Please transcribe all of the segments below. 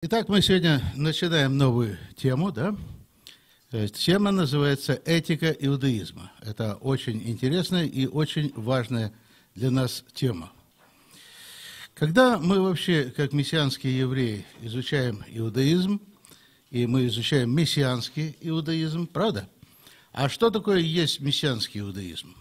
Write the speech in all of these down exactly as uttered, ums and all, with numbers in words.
Итак, мы сегодня начинаем новую тему, да? Тема называется «Этика иудаизма». Это очень интересная и очень важная для нас тема. Когда мы вообще, как мессианские евреи, изучаем иудаизм, и мы изучаем мессианский иудаизм, правда? А что такое есть мессианский иудаизм?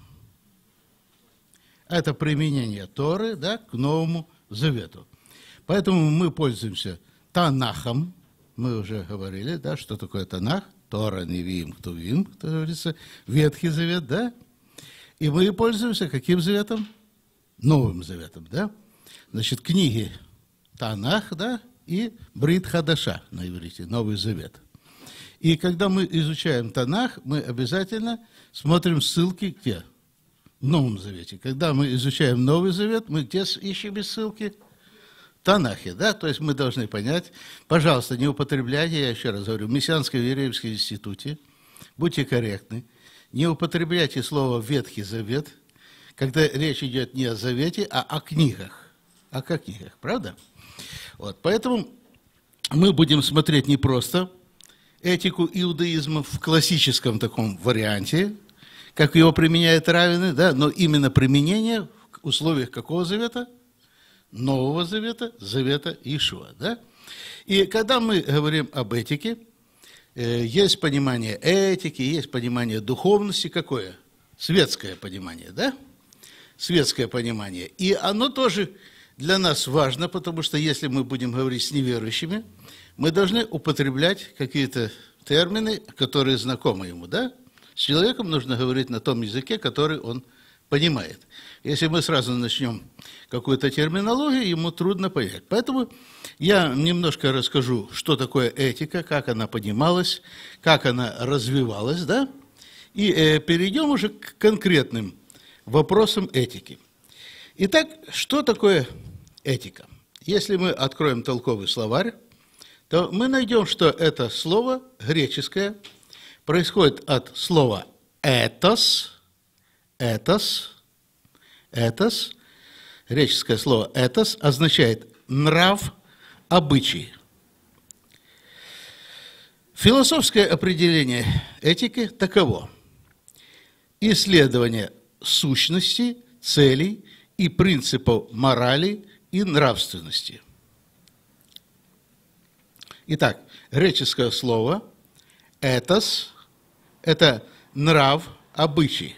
Это применение Торы, да, к Новому Завету. Поэтому мы пользуемся Танахом, мы уже говорили, да, что такое Танах, Тора, Невиим, Ктувим, как говорится, Ветхий Завет, да, и мы пользуемся каким заветом? Новым Заветом, да, значит, книги Танах, да, и Брит Хадаша на иврите, Новый Завет. И когда мы изучаем Танах, мы обязательно смотрим ссылки где? В Новом Завете. Когда мы изучаем Новый Завет, мы где ищем ссылки? Танахе, да, то есть мы должны понять, пожалуйста, не употребляйте, я еще раз говорю, в Мессианском еврейском институте, будьте корректны, не употребляйте слово «Ветхий Завет», когда речь идет не о Завете, а о книгах, а о книгах, правда? Вот, поэтому мы будем смотреть не просто этику иудаизма в классическом таком варианте, как его применяют раввины, да, но именно применение в условиях какого завета? Нового Завета, Завета Иешуа, да? И когда мы говорим об этике, э, есть понимание этики, есть понимание духовности, какое? Светское понимание, да? Светское понимание. И оно тоже для нас важно, потому что если мы будем говорить с неверующими, мы должны употреблять какие-то термины, которые знакомы ему, да? С человеком нужно говорить на том языке, который он понимает. Если мы сразу начнем какую-то терминологию, ему трудно понять. Поэтому я немножко расскажу, что такое этика, как она понималась, как она развивалась, да? И э, перейдем уже к конкретным вопросам этики. Итак, что такое этика? Если мы откроем толковый словарь, то мы найдем, что это слово греческое происходит от слова «этос», «этос», «этос», греческое слово «этос» означает «нрав», «обычай». Философское определение этики таково: исследование сущности, целей и принципов морали и нравственности. Итак, греческое слово «этос» – это нрав, обычай.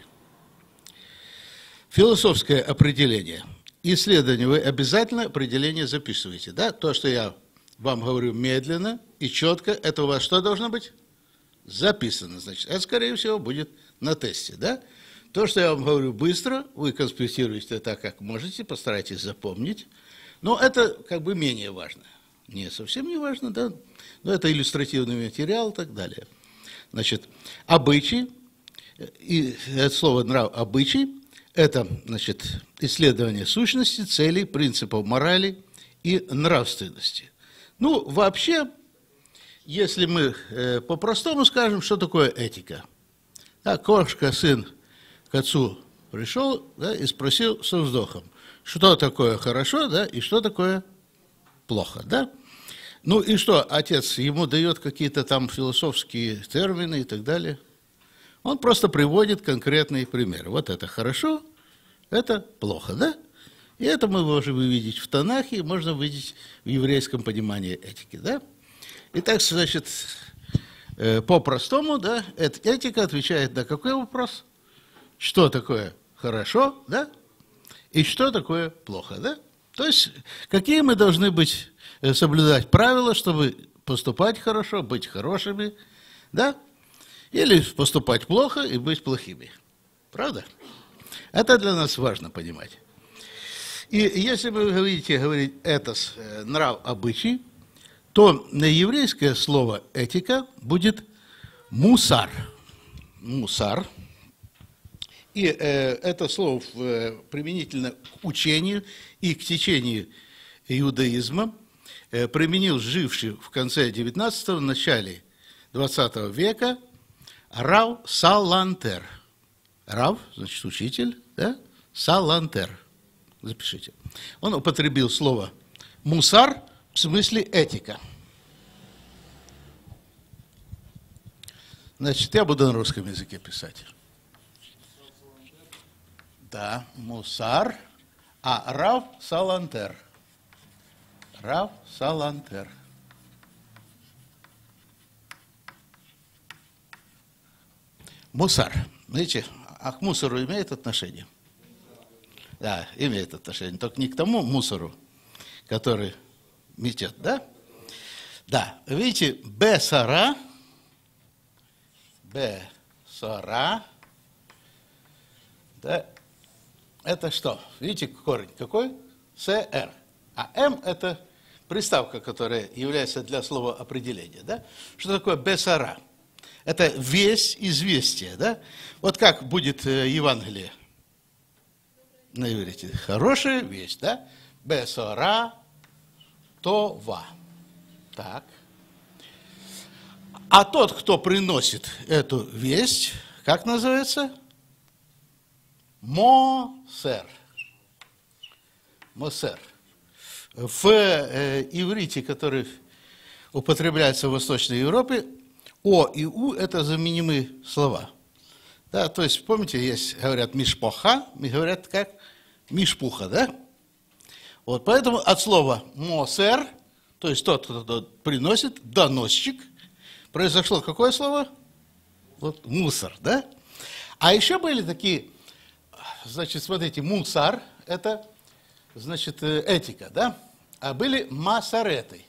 Философское определение. Исследование, вы обязательно определение записываете, да? То, что я вам говорю медленно и четко, это у вас что должно быть? Записано, значит. Это, скорее всего, будет на тесте, да? То, что я вам говорю быстро, вы конспектируете так, как можете, постарайтесь запомнить. Но это как бы менее важно. Не совсем не важно, да? Но это иллюстративный материал и так далее. Значит, обычай, и это слово «нрав», обычай, это, значит, исследование сущности, целей, принципов морали и нравственности. Ну, вообще, если мы э, по-простому скажем, что такое этика. Да, кошка, сын к отцу пришел, да, и спросил со вздохом, что такое хорошо, да, и что такое плохо, да? Ну и что, отец ему дает какие-то там философские термины и так далее? Он просто приводит конкретные примеры. Вот это хорошо, это плохо, да? И это мы можем увидеть в Танахе, можно увидеть в еврейском понимании этики, да? Итак, значит, по-простому, да, этика отвечает на какой вопрос? Что такое хорошо, да? И что такое плохо, да? То есть, какие мы должны быть, соблюдать правила, чтобы поступать хорошо, быть хорошими, да? Или поступать плохо и быть плохими. Правда? Это для нас важно понимать. И если вы говорите, говорить «этос», «нрав», «обычай», то на еврейское слово «этика» будет «мусар». «Мусар». И э, это слово э, применительно к учению и к течению иудаизма э, применил живший в конце девятнадцатого, начале двадцатого века Рав Салантер. Рав, значит, учитель, да? Салантер. Запишите. Он употребил слово «мусар» в смысле «этика». Значит, я буду на русском языке писать. Да, мусар, а Рав Салантер. Рав Салантер. Мусар. Видите, а к мусору имеет отношение? Да, имеет отношение. Только не к тому мусору, который метет, да? Да, видите, бесара, бесара, да, это что? Видите, корень какой? С-р. А М – это приставка, которая является для слова определения, да? Что такое бесара? Это весть, известие, да? Вот как будет Евангелие на иврите? Хорошая весть, да? Бесара това. Так. А тот, кто приносит эту весть, как называется? Мосер. Мосер. В э, иврите, который употребляется в Восточной Европе, О и У – это заменимые слова. Да, то есть, помните, есть, говорят мишпоха, говорят как мишпуха, да? Вот, поэтому от слова мосер, то есть тот, кто приносит, доносчик, произошло какое слово? Вот мусор, да? А еще были такие, значит, смотрите, мусар – это, значит, этика, да? А были масареты.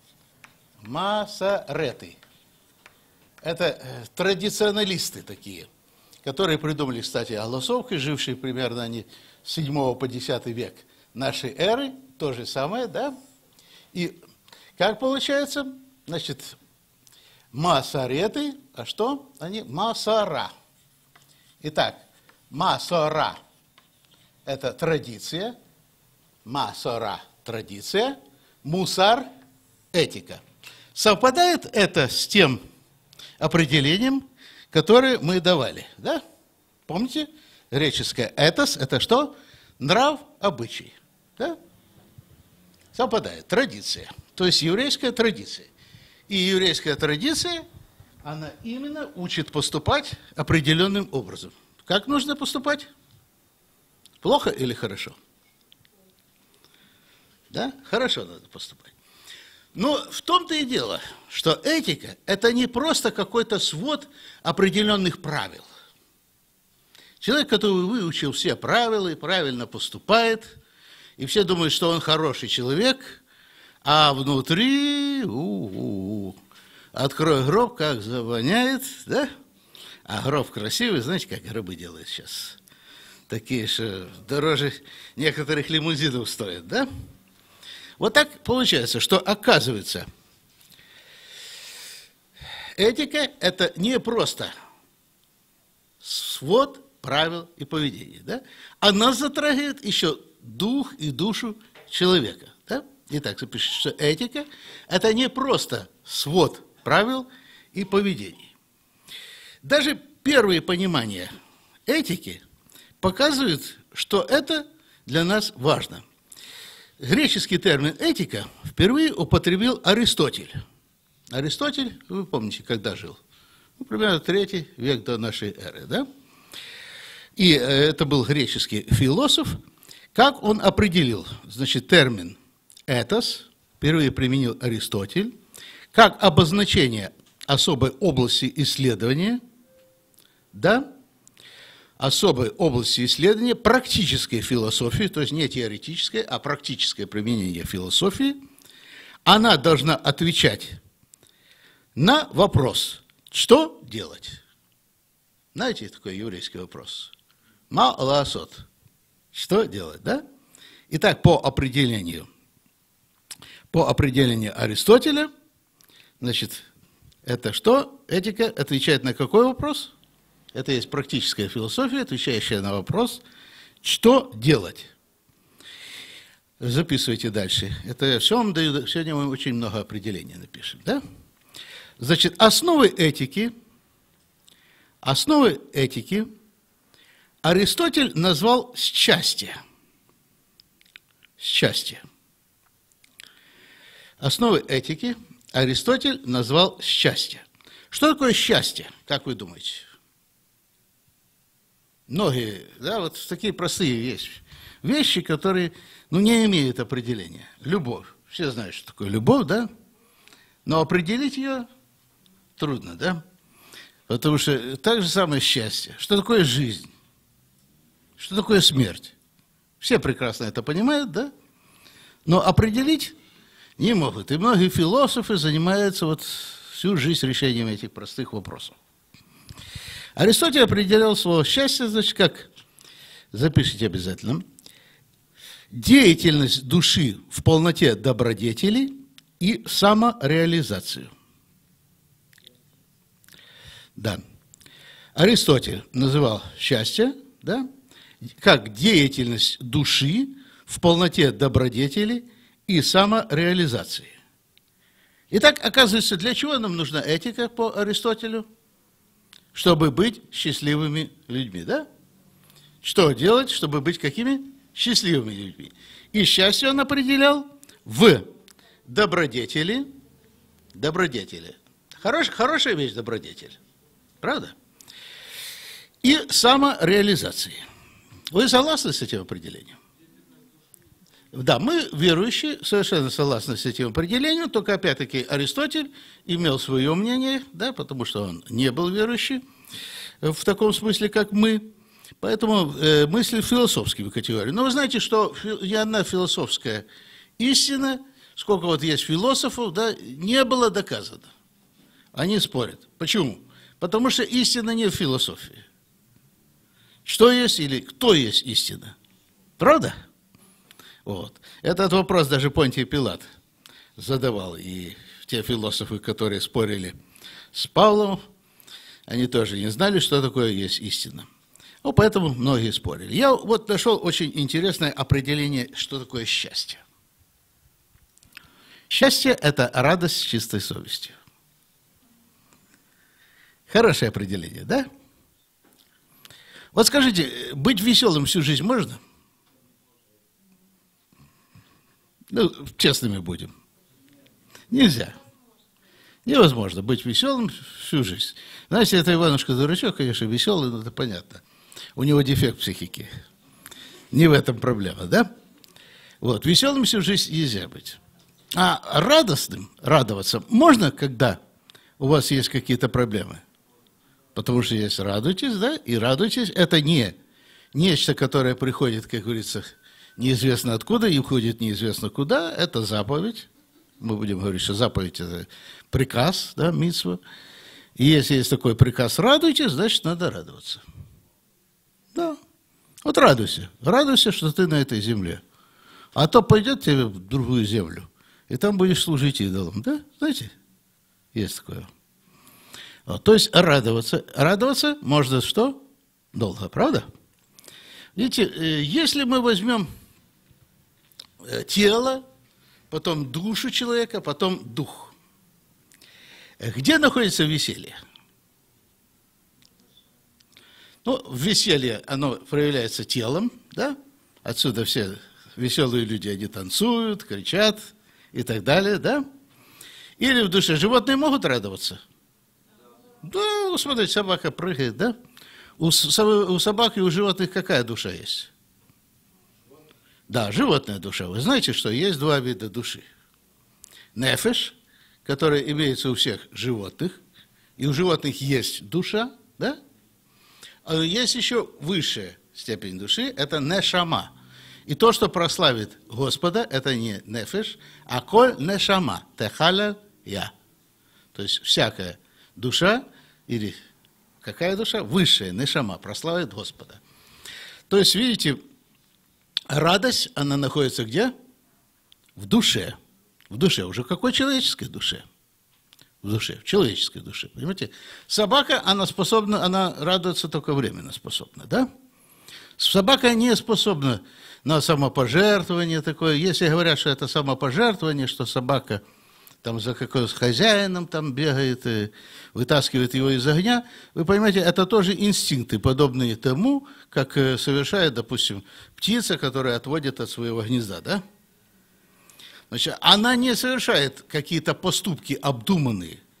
Масареты. Это традиционалисты такие, которые придумали, кстати, голосовкой, жившие примерно они с седьмого по десятый век нашей эры, то же самое, да? И как получается? Значит, масареты, а что? Они масара. Итак, масара – это традиция, масара – традиция, мусар – этика. Совпадает это с тем определением, которое мы давали, да? Помните? Греческое «этос» – это что? Нрав, обычай, да? Совпадает, традиция, то есть еврейская традиция. И еврейская традиция, она именно учит поступать определенным образом. Как нужно поступать? Плохо или хорошо? Да? Хорошо надо поступать. Но в том-то и дело, что этика – это не просто какой-то свод определенных правил. Человек, который выучил все правила и правильно поступает, и все думают, что он хороший человек, а внутри, у-у-у, открой гроб, как завоняет, да? А гроб красивый, знаете, как гробы делают сейчас? Такие, что дороже некоторых лимузинов стоят, да? Вот так получается, что оказывается, этика – это не просто свод правил и поведения, да? Она затрагивает еще дух и душу человека, да? Итак, запишите, что этика – это не просто свод правил и поведений. Даже первые понимания этики показывают, что это для нас важно. Греческий термин «этика» впервые употребил Аристотель. Аристотель, вы помните, когда жил? Ну, примерно третий век до нашей эры, да? И это был греческий философ. Как он определил, значит, термин «этос», впервые применил Аристотель, как обозначение особой области исследования, да, особой области исследования практической философии, то есть не теоретической, а практическое применение философии, она должна отвечать на вопрос, что делать. Знаете такой еврейский вопрос? Ма лаасот. Что делать, да? Итак, по определению, по определению Аристотеля, значит, это что? Этика отвечает на какой вопрос? Это есть практическая философия, отвечающая на вопрос, что делать. Записывайте дальше. Это все вам даю, сегодня мы очень много определений напишем, да? Значит, основы этики, основы этики Аристотель назвал счастье. Счастье. Основы этики Аристотель назвал счастье. Что такое счастье, как вы думаете? Многие, да, вот такие простые вещи. Вещи, которые, ну, не имеют определения. Любовь. Все знают, что такое любовь, да? Но определить ее трудно, да? Потому что так же самое счастье. Что такое жизнь? Что такое смерть? Все прекрасно это понимают, да? Но определить не могут. И многие философы занимаются вот всю жизнь решением этих простых вопросов. Аристотель определял слово «счастье», значит, как? Запишите обязательно. Деятельность души в полноте добродетели и самореализацию. Да. Аристотель называл счастье, да, как деятельность души в полноте добродетели и самореализации. Итак, оказывается, для чего нам нужна этика по Аристотелю? Чтобы быть счастливыми людьми, да? Что делать, чтобы быть какими? Счастливыми людьми. И счастье он определял в добродетели. Добродетели. Хорош, хорошая вещь добродетель. Правда? И самореализации. Вы согласны с этим определением? Да, мы, верующие, совершенно согласны с этим определением, только, опять-таки, Аристотель имел свое мнение, да, потому что он не был верующий в таком смысле, как мы, поэтому э, мысли философскими категориями. Но вы знаете, что ни одна философская истина, сколько вот есть философов, да, не было доказано. Они спорят. Почему? Потому что истина не в философии. Что есть или кто есть истина? Правда? Вот. Этот вопрос даже Понтий Пилат задавал. И те философы, которые спорили с Павлом, они тоже не знали, что такое есть истина. Ну, поэтому многие спорили. Я вот нашел очень интересное определение, что такое счастье. Счастье – это радость с чистой совестью. Хорошее определение, да? Вот скажите, быть веселым всю жизнь можно? Ну, честными будем. Нельзя. Невозможно быть веселым всю жизнь. Знаете, это Иванушка-дурачок, конечно, веселый, но это понятно. У него дефект психики. Не в этом проблема, да? Вот, веселым всю жизнь нельзя быть. А радостным, радоваться можно, когда у вас есть какие-то проблемы. Потому что есть радуйтесь, да, и радуйтесь, это не нечто, которое приходит, как говорится, неизвестно откуда и уходит неизвестно куда, это заповедь. Мы будем говорить, что заповедь – это приказ, да, мицва. И если есть такой приказ «радуйтесь», значит, надо радоваться. Да, вот радуйся, радуйся, что ты на этой земле. А то пойдет тебе в другую землю, и там будешь служить идолам, да, знаете, есть такое. Вот, то есть радоваться, радоваться можно что? Долго, правда? Видите, если мы возьмем тело, потом душу человека, потом дух. Где находится веселье? Ну, веселье, оно проявляется телом, да? Отсюда все веселые люди, они танцуют, кричат и так далее, да? Или в душе. Животные могут радоваться? Да, ну, смотрите, собака прыгает, да? У, у собак и у животных какая душа есть? Да, животная душа. Вы знаете, что есть два вида души. Нефеш, которая имеется у всех животных, и у животных есть душа, да? А есть еще высшая степень души, это нешама. И то, что прославит Господа, это не нефеш, а коль нешама, техаля я. То есть всякая душа, или какая душа? Высшая нешама прославит Господа. То есть, видите, радость, она находится где? В душе. В душе. Уже в какой человеческой душе? В душе, в человеческой душе. Понимаете? Собака, она способна, она радуется только временно способна, да? Собака не способна на самопожертвование такое. Если говорят, что это самопожертвование, что собака там за какой-то хозяином там бегает и вытаскивает его из огня, вы понимаете, это тоже инстинкты, подобные тому, как совершает, допустим, птица, которая отводит от своего гнезда, да? Значит, она не совершает какие-то поступки обдуманные,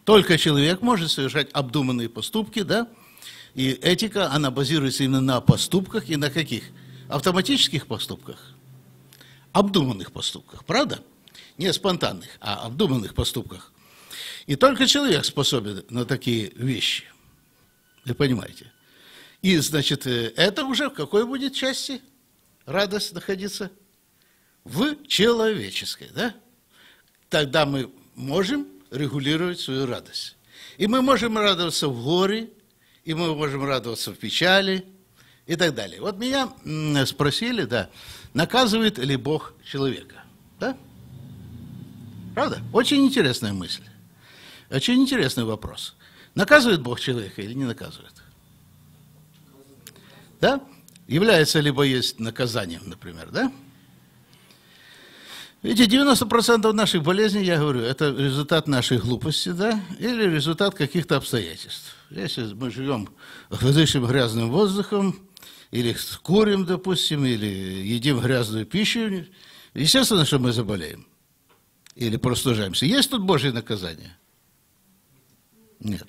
Только человек может совершать обдуманные поступки, да? И этика, она базируется именно на поступках и на каких? Автоматических поступках, обдуманных поступках, правда? Не спонтанных, а обдуманных поступках. И только человек способен на такие вещи. Вы понимаете? И, значит, это уже в какой будет части радость находиться? В человеческой, да? Тогда мы можем регулировать свою радость. И мы можем радоваться в горе, и мы можем радоваться в печали, и так далее. Вот меня спросили, да, наказывает ли Бог человека? Да? Правда? Очень интересная мысль. Очень интересный вопрос. Наказывает Бог человека или не наказывает? Да? Является ли боязнь наказанием, например, да? Видите, девяносто процентов наших болезней, я говорю, это результат нашей глупости, да, или результат каких-то обстоятельств. Если мы живем, дышим грязным воздухом, или курим, допустим, или едим грязную пищу, естественно, что мы заболеем. Или простужаемся. Есть тут Божье наказание? Нет.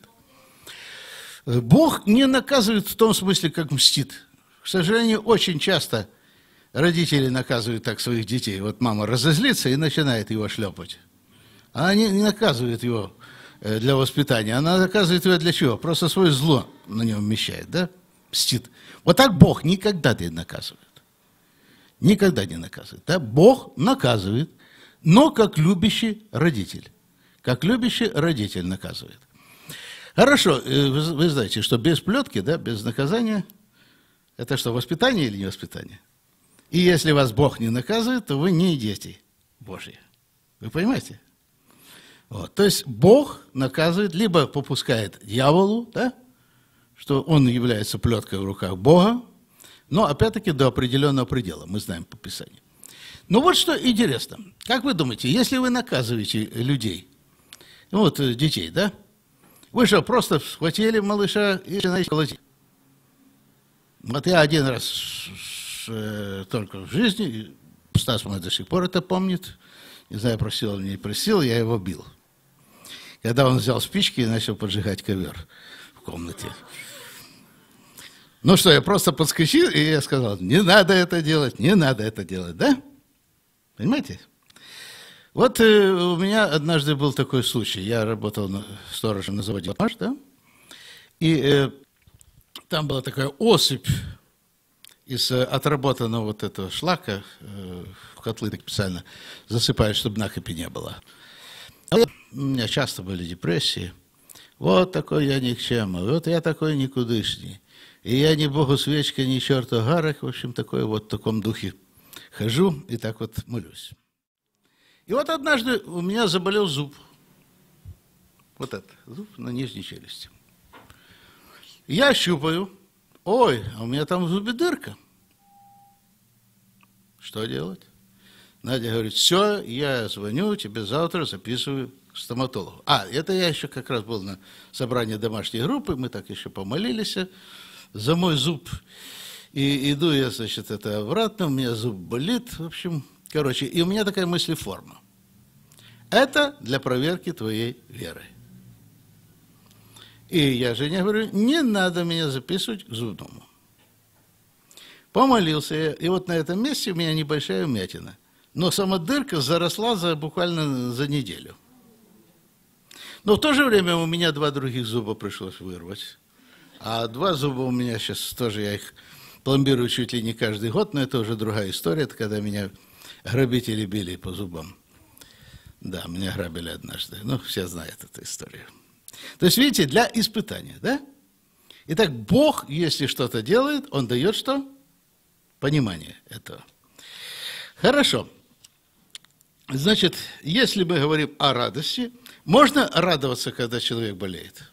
Бог не наказывает в том смысле, как мстит. К сожалению, очень часто родители наказывают так своих детей. Вот мама разозлится и начинает его шлепать. Она не, не наказывает его для воспитания, она наказывает его для чего? Просто свое зло на нем вмещает, да? Мстит. Вот так Бог никогда не наказывает. Никогда не наказывает. Да? Бог наказывает, но как любящий родитель. Как любящий родитель наказывает. Хорошо, вы, вы знаете, что без плетки, да, без наказания, это что, воспитание или не воспитание? И если вас Бог не наказывает, то вы не дети Божьи. Вы понимаете? Вот. То есть Бог наказывает, либо попускает дьяволу, да, что он является плеткой в руках Бога, но опять-таки до определенного предела, мы знаем по Писанию. Ну вот что интересно. Как вы думаете, если вы наказываете людей, ну вот детей, да, вы что, просто схватили малыша и начинаете колотить? Вот я один раз только в жизни, Стас мой до сих пор это помнит, не знаю, просил или не просил, я его бил. Когда он взял спички и начал поджигать ковер в комнате. Ну что, я просто подскочил, и я сказал, не надо это делать, не надо это делать, да? Понимаете? Вот э, у меня однажды был такой случай. Я работал на, сторожем на заводе «Маш», да? И э, там была такая осыпь из э, отработанного вот этого шлака, э, в котлы так специально засыпают, чтобы накипи не было. А у меня часто были депрессии. Вот такой я никчемный, вот я такой никудышний. И я ни богу свечка, ни черту гарах, в общем, такой вот в таком духе хожу и так вот молюсь. И вот однажды у меня заболел зуб. Вот этот зуб на нижней челюсти. Я щупаю. Ой, а у меня там в зубе дырка. Что делать? Надя говорит, все, я звоню, тебе завтра записываю к стоматологу. А, это я еще как раз был на собрании домашней группы, мы так еще помолились за мой зуб. И иду я, значит, это обратно, у меня зуб болит, в общем, короче, и у меня такая мыслеформа. Это для проверки твоей веры. И я Жене говорю, не надо меня записывать к зубному. Помолился я, и вот на этом месте у меня небольшая вмятина. Но сама дырка заросла за, буквально за неделю. Но в то же время у меня два других зуба пришлось вырвать. А два зуба у меня сейчас тоже, я их пломбирую чуть ли не каждый год, но это уже другая история, это когда меня грабители били по зубам. Да, меня грабили однажды, ну, все знают эту историю. То есть, видите, для испытания, да? Итак, Бог, если что-то делает, Он дает что? Понимание этого. Хорошо. Значит, если мы говорим о радости, можно радоваться, когда человек болеет?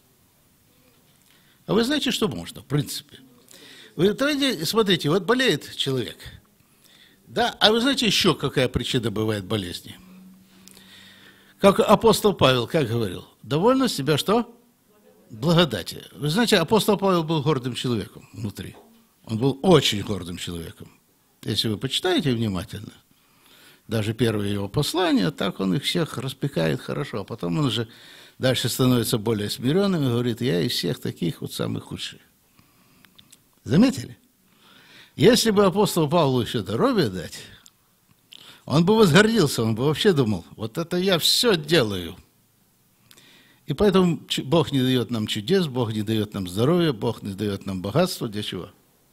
А вы знаете, что можно, в принципе? Вы смотрите, вот болеет человек, да, а вы знаете еще, какая причина бывает болезни? Как апостол Павел, как говорил, довольно себя что? Благодати. Вы знаете, апостол Павел был гордым человеком внутри. Он был очень гордым человеком. Если вы почитаете внимательно, даже первые его послания, так он их всех распекает хорошо. А потом он уже дальше становится более смиренным и говорит: я из всех таких вот самый худший. Заметили? Если бы апостолу Павлу еще здоровье дать, он бы возгордился, он бы вообще думал: вот это я все делаю. И поэтому Бог не дает нам чудес, Бог не дает нам здоровья, Бог не дает нам богатства. Для чего?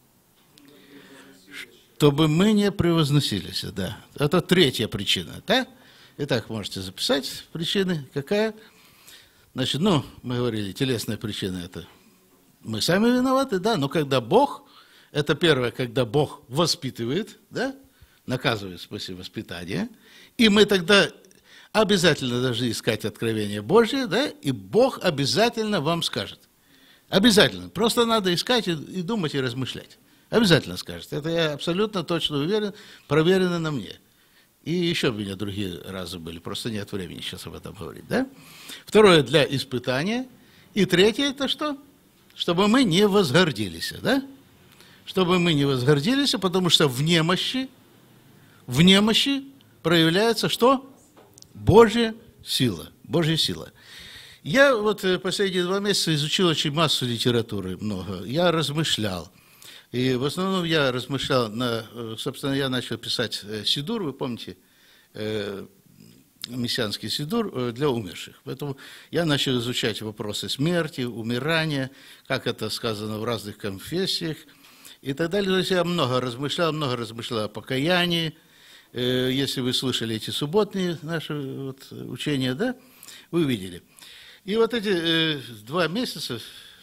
Чтобы мы не превозносились, да. Это третья причина, да? Итак, можете записать причины. Какая? Значит, ну, мы говорили, телесная причина – это мы сами виноваты, да, но когда Бог, это первое, когда Бог воспитывает, да, наказывает в смысле воспитания, и мы тогда обязательно должны искать откровение Божье, да, и Бог обязательно вам скажет. Обязательно. Просто надо искать и, и думать, и размышлять. Обязательно скажет. Это я абсолютно точно уверен, проверено на мне. И еще у меня другие разы были, просто нет времени сейчас об этом говорить, да? Второе, для испытания. И третье, это что? Чтобы мы не возгордились, да? Чтобы мы не возгордились, потому что в немощи, в немощи проявляется что? Божья сила. Божья сила. Я вот последние два месяца изучил очень массу литературы, много. Я размышлял. И в основном я размышлял, на, собственно, я начал писать сидур, вы помните, э, мессианский сидур для умерших. Поэтому я начал изучать вопросы смерти, умирания, как это сказано в разных конфессиях и так далее. То есть я много размышлял, много размышлял о покаянии. Э, если вы слышали эти субботние наши вот, учения, да, вы видели. И вот эти э, два месяца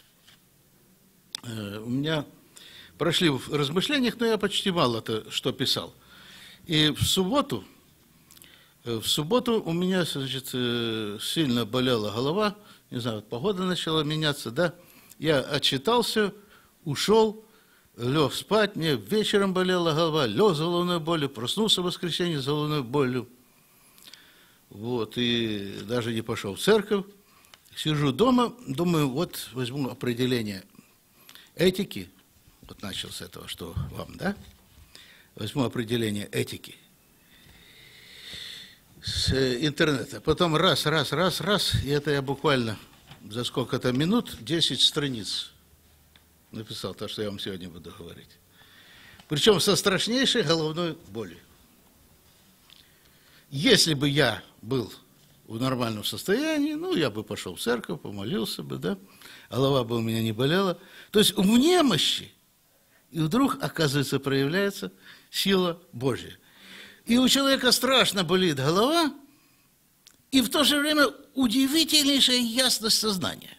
э, у меня прошли в размышлениях, но я почти мало-то что писал. И в субботу, в субботу у меня, значит, сильно болела голова, не знаю, вот погода начала меняться, да, я отчитался, ушел, лег спать, мне вечером болела голова, лег с головной болью, проснулся в воскресенье с головной болью, вот, и даже не пошел в церковь, сижу дома, думаю, вот возьму определение этики. Вот начал с этого, что вам, да? Возьму определение этики с интернета. Потом раз, раз, раз, раз, и это я буквально за сколько-то минут, десять страниц написал, то, что я вам сегодня буду говорить. Причем со страшнейшей головной болью. Если бы я был в нормальном состоянии, ну, я бы пошел в церковь, помолился бы, да, голова бы у меня не болела. То есть в немощи, и вдруг, оказывается, проявляется сила Божья. И у человека страшно болит голова, и в то же время удивительнейшая ясность сознания.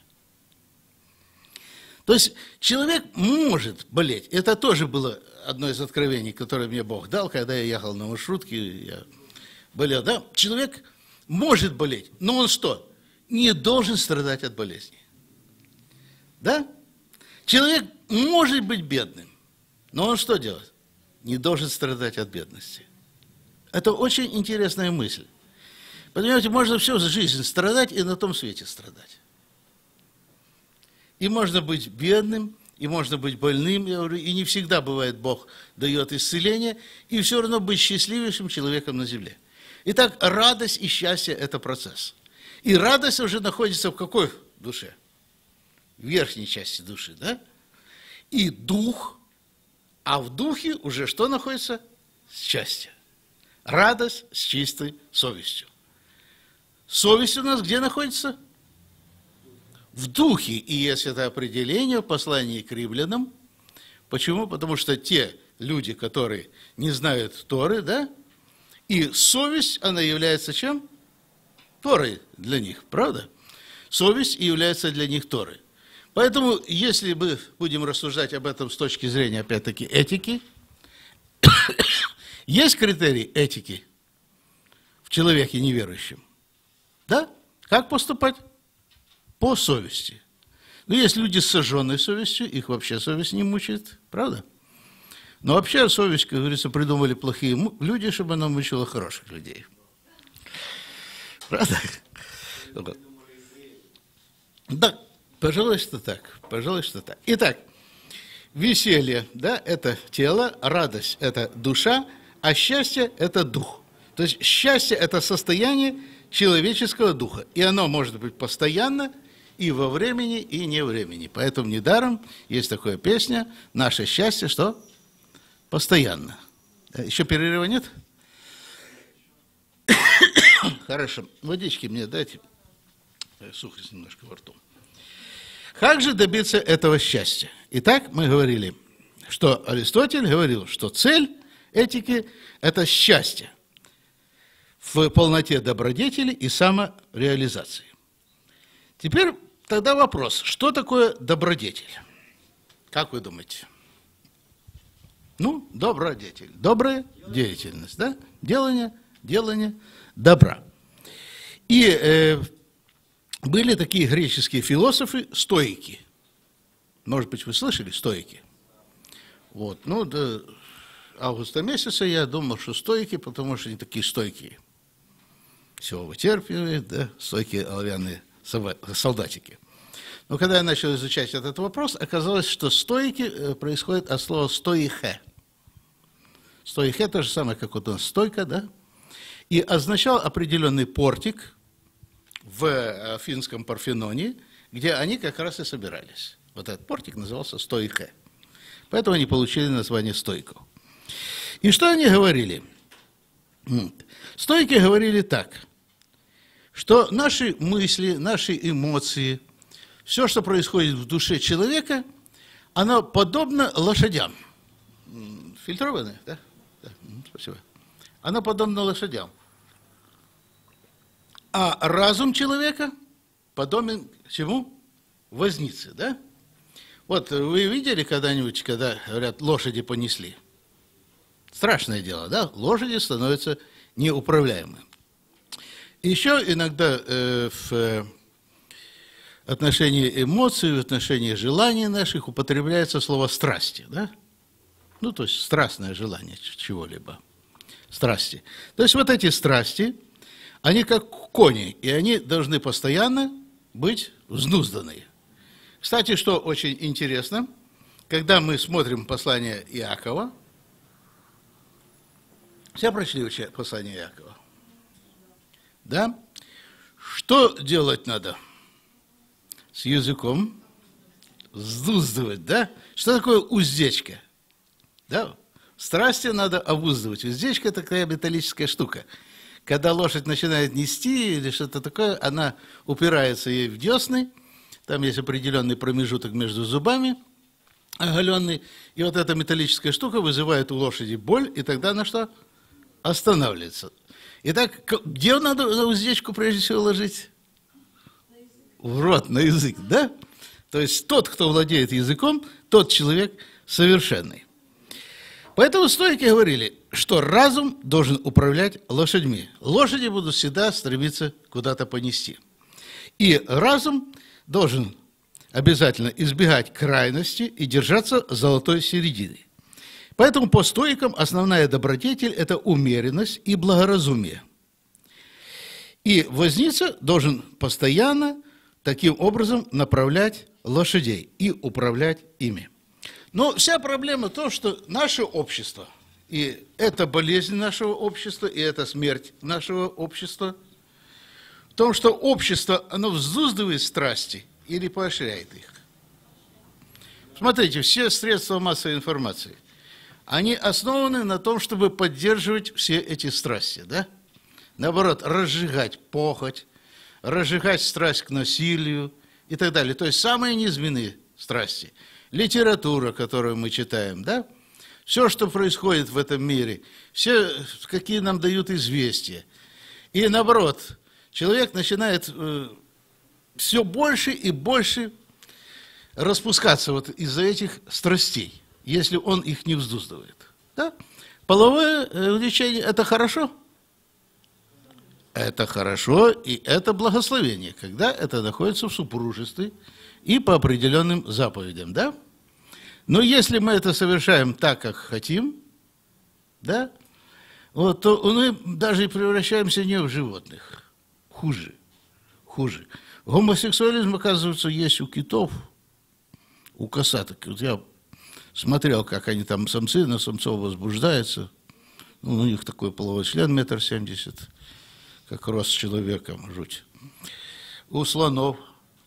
То есть человек может болеть. Это тоже было одно из откровений, которое мне Бог дал, когда я ехал на маршрутке, я болел. Да? Человек может болеть, но он что? Не должен страдать от болезни. Да? Человек может быть бедным, но он что делает? Не должен страдать от бедности. Это очень интересная мысль. Понимаете, можно всю жизнь страдать и на том свете страдать. И можно быть бедным, и можно быть больным, я говорю, и не всегда бывает Бог дает исцеление, и все равно быть счастливейшим человеком на земле. Итак, радость и счастье – это процесс. И радость уже находится в какой душе? В верхней части души, да? И дух, а в духе уже что находится? Счастье. Радость с чистой совестью. Совесть у нас где находится? В духе. И есть это определение в послании к римлянам. Почему? Потому что те люди, которые не знают Торы, да, и совесть, она является чем? Торой для них, правда? Совесть является для них Торой. Поэтому, если мы будем рассуждать об этом с точки зрения, опять-таки, этики, есть критерий этики в человеке неверующем. Да? Как поступать? По совести. Но есть люди с сожженной совестью, их вообще совесть не мучает, правда? Но вообще совесть, как говорится, придумали плохие люди, чтобы она мучила хороших людей. Правда? Да, пожалуй, что так. Пожалуй, что так. Итак, веселье, да, это тело, радость – это душа, а счастье – это дух. То есть счастье – это состояние человеческого духа, и оно может быть постоянно и во времени, и не времени. Поэтому недаром есть такая песня «Наше счастье, что? Постоянно». Еще перерыва нет? Хорошо. Водички мне дайте. Сухость немножко во рту. Как же добиться этого счастья? Итак, мы говорили, что Аристотель говорил, что цель этики – это счастье в полноте добродетели и самореализации. Теперь тогда вопрос, что такое добродетель? Как вы думаете? Ну, добродетель. Добрая деятельность, да? Делание, делание добра. И э, были такие греческие философы, стоики. Может быть, вы слышали стоики? Вот, ну, до августа месяца я думал, что стоики, потому что они такие стойкие. Все вытерпевают, да, стойкие оловянные солдатики. Но когда я начал изучать этот вопрос, оказалось, что стоики происходят от слова стоихе. Стоихе то же самое, как вот у нас стойка, да? И означал определенный портик в финском Парфеноне, где они как раз и собирались. Вот этот портик назывался стоихе. Поэтому они получили название стойков. И что они говорили? Стойки говорили так, что наши мысли, наши эмоции, все, что происходит в душе человека, оно подобно лошадям. Фильтрованное, да? Да, спасибо. Оно подобно лошадям. А разум человека подобен чему? Вознице, да? Вот вы видели когда-нибудь, когда говорят, лошади понесли? Страшное дело, да? Лошади становятся неуправляемыми. Еще иногда э, в отношении эмоций, в отношении желаний наших употребляется слово «страсти», да? Ну, то есть страстное желание чего-либо. Страсти. То есть вот эти страсти, они как кони, и они должны постоянно быть взнузданные. Кстати, что очень интересно, когда мы смотрим послание Иакова, все прочли послание Иакова? Да? Что делать надо с языком? Взнуздывать, да? Что такое уздечка? Да? Страсти надо обуздывать. Уздечка – это такая металлическая штука. Когда лошадь начинает нести или что-то такое, она упирается ей в десны, там есть определенный промежуток между зубами, оголенный, и вот эта металлическая штука вызывает у лошади боль, и тогда она что? Останавливается. Итак, где надо уздечку прежде всего ложить? В рот, на язык, да? То есть тот, кто владеет языком, тот человек совершенный. Поэтому стоики говорили, что разум должен управлять лошадьми. Лошади будут всегда стремиться куда-то понести. И разум должен обязательно избегать крайности и держаться золотой середины. Поэтому по стоикам основная добродетель – это умеренность и благоразумие. И возница должен постоянно таким образом направлять лошадей и управлять ими. Но вся проблема в том, что наше общество, и это болезнь нашего общества, и это смерть нашего общества, в том, что общество, оно взнуздывает страсти или поощряет их. Смотрите, все средства массовой информации, они основаны на том, чтобы поддерживать все эти страсти, да? Наоборот, разжигать похоть, разжигать страсть к насилию и так далее. То есть самые низменные страсти. Литература, которую мы читаем, да? Все, что происходит в этом мире, все, какие нам дают известия. И наоборот, человек начинает э, все больше и больше распускаться вот из-за этих страстей, если он их не вздуздывает. Да? Половое влечение – это хорошо? Это хорошо, и это благословение, когда это находится в супружестве и по определенным заповедям, да? Но если мы это совершаем так, как хотим, да, вот, то мы даже и превращаемся не в животных. Хуже, хуже. Гомосексуализм, оказывается, есть у китов, у косаток. Вот я смотрел, как они там, самцы на самцов возбуждаются, Ну, у них такой половой член метр семьдесят, как рост человека, жуть. У слонов,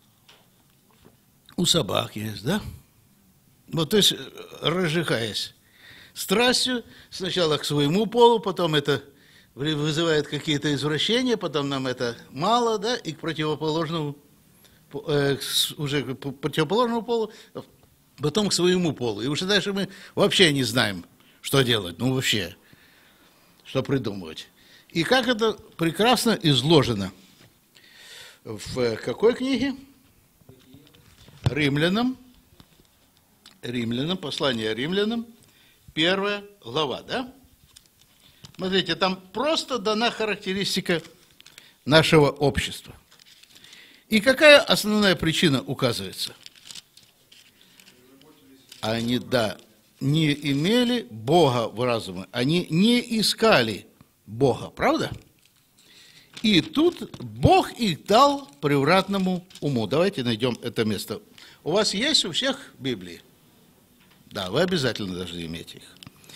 у собак есть, да? Вот, то есть, разжигаясь страстью, сначала к своему полу, потом это вызывает какие-то извращения, потом нам это мало, да, и к противоположному, э, уже к противоположному полу, потом к своему полу. И уже дальше мы вообще не знаем, что делать, ну вообще, что придумывать. И как это прекрасно изложено в какой книге? Римлянам. Римлянам, послание римлянам, первая глава, да? Смотрите, там просто дана характеристика нашего общества. И какая основная причина указывается? Они, да, не имели Бога в разуме, они не искали Бога, правда? И тут Бог их дал превратному уму. Давайте найдем это место. У вас есть у всех Библии? Да, вы обязательно должны иметь их.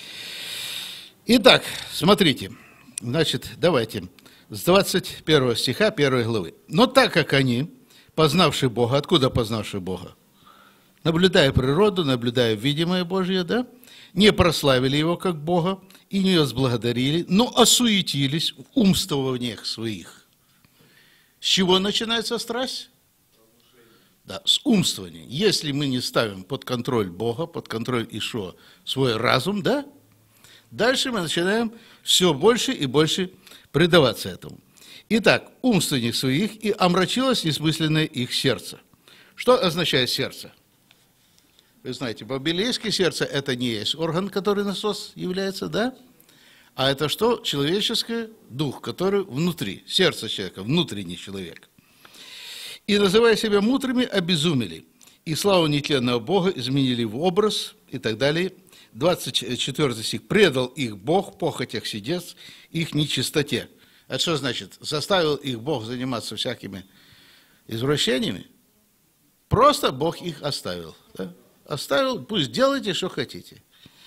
Итак, смотрите, значит, давайте с двадцать первого стиха первой главы. Но так как они, познавшие Бога, откуда познавшие Бога? Наблюдая природу, наблюдая видимое Божье, да, не прославили Его как Бога и не возблагодарили, но осуетились в умствованиях своих. С чего начинается страсть? Да, с умствования. Если мы не ставим под контроль Бога, под контроль Ишуа свой разум, да, дальше мы начинаем все больше и больше предаваться этому. Итак, умствованиях своих и омрачилось несмысленное их сердце. Что означает сердце? Вы знаете, по-библейски сердце – это не есть орган, который насос является, да? А это что? Человеческое дух, который внутри, сердце человека, внутренний человек. И, называя себя мудрыми, обезумели, и славу нетленного Бога изменили в образ и так далее. двадцать четвёртый стих. «Предал их Бог, похотях сердец, их нечистоте». Это что значит? Заставил их Бог заниматься всякими извращениями? Просто Бог их оставил. Да? Оставил, пусть делайте, что хотите.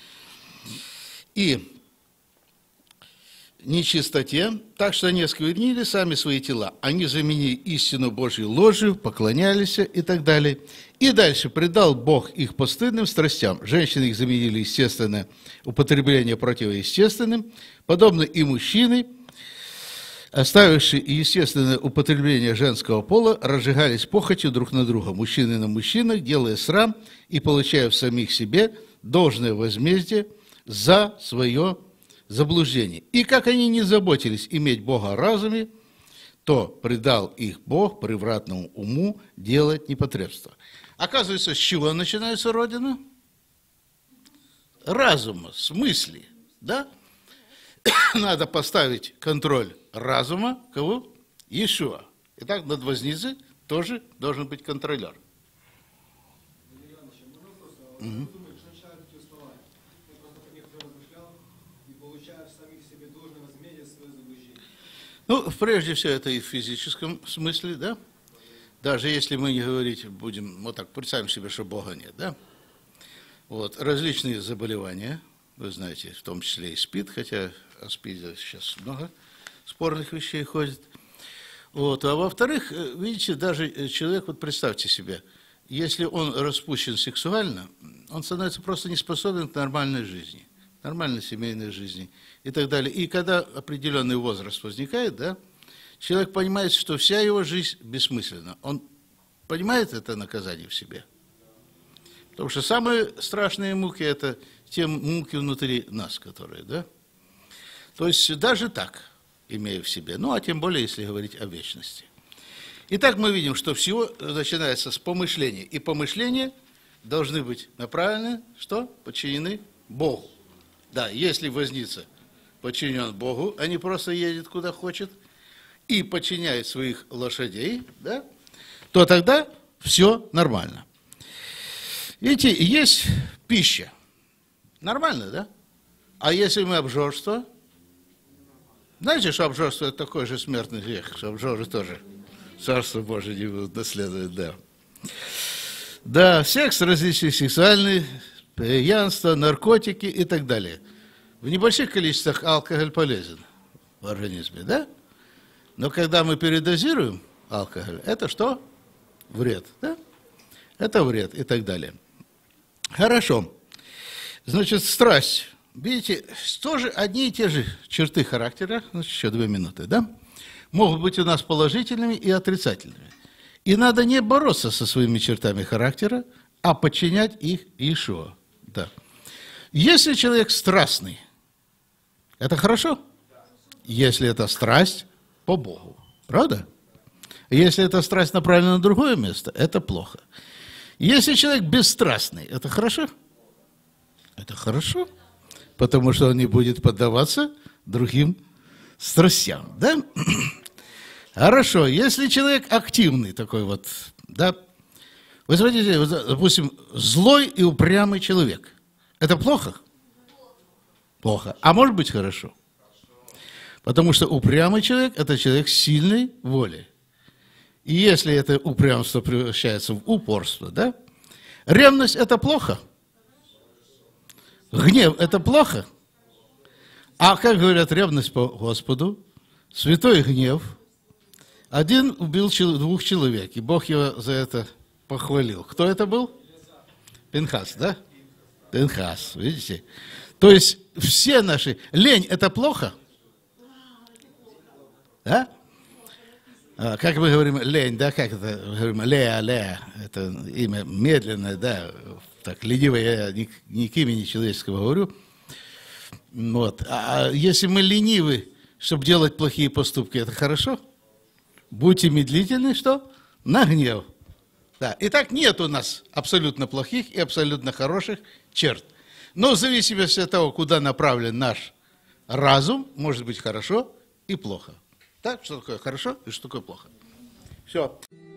И нечистоте, так что они осквернили сами свои тела. Они заменили истину Божью ложью, поклонялись и так далее. И дальше предал Бог их постыдным страстям. Женщины их заменили естественное употребление противоестественным. Подобно и мужчины, оставившие естественное употребление женского пола, разжигались похотью друг на друга. Мужчины на мужчинах, делая срам и получая в самих себе должное возмездие за свое заблуждение. И как они не заботились иметь Бога о разуме, то предал их Бог превратному уму делать непотребство. Оказывается, с чего начинается Родина? Разума, с мысли, да? Надо поставить контроль разума, кого? Иешуа. Итак, над возницей тоже должен быть контролер. Угу. Ну, прежде всего, это и в физическом смысле, да? Даже если мы не говорить будем, вот так, представим себе, что Бога нет, да? Вот, различные заболевания, вы знаете, в том числе и СПИД, хотя о СПИДе сейчас много спорных вещей ходит. Вот, а во-вторых, видите, даже человек, вот представьте себе, если он распущен сексуально, он становится просто не способен к нормальной жизни, нормальной семейной жизни и так далее. И когда определенный возраст возникает, да, человек понимает, что вся его жизнь бессмысленна. Он понимает это наказание в себе. Потому что самые страшные муки – это те муки внутри нас, которые, да. То есть даже так, имея в себе, ну, а тем более, если говорить о вечности. Итак, мы видим, что всего начинается с помышления. И помышления должны быть направлены, что? Подчинены Богу. Да, если возница подчинен Богу, а не просто едет куда хочет, и подчиняет своих лошадей, да, то тогда все нормально. Видите, есть пища. Нормально, да? А если мы обжорство? Знаете, что обжорство – это такой же смертный грех, что обжоры тоже Царство Божие не будут наследовать, да. Да, секс различный, сексуальный, пьянство, наркотики и так далее. В небольших количествах алкоголь полезен в организме, да? Но когда мы передозируем алкоголь, это что? Вред, да? Это вред и так далее. Хорошо. Значит, страсть. Видите, тоже одни и те же черты характера, значит, еще две минуты, да? Могут быть у нас положительными и отрицательными. И надо не бороться со своими чертами характера, а подчинять их Иешуа. Да. Если человек страстный, это хорошо? Если это страсть по Богу. Правда? Если эта страсть направлена на другое место, это плохо. Если человек бесстрастный, это хорошо? Это хорошо, потому что он не будет поддаваться другим страстям, да? Хорошо, если человек активный такой вот, да? Вы смотрите, допустим, злой и упрямый человек. Это плохо? Плохо. А может быть хорошо? Потому что упрямый человек – это человек с сильной волей. И если это упрямство превращается в упорство, да? Ревность – это плохо. Гнев – это плохо. А как говорят, ревность по Господу, святой гнев. Один убил двух человек, и Бог его за это похвалил. Кто это был? Пинхас, да? Пинхас, видите? То есть все наши... Лень – это плохо? Да? А, как мы говорим, лень, да, как это, мы говорим, леа, леа, это имя медленное, да, так, ленивое, я ни, ни к имени человеческого говорю. Вот. А если мы ленивы, чтобы делать плохие поступки, это хорошо? Будьте медлительны, что? На гнев. Да. Итак, нет у нас абсолютно плохих и абсолютно хороших черт. Но в зависимости от того, куда направлен наш разум, может быть хорошо и плохо. Так, что такое хорошо и что такое плохо. Все.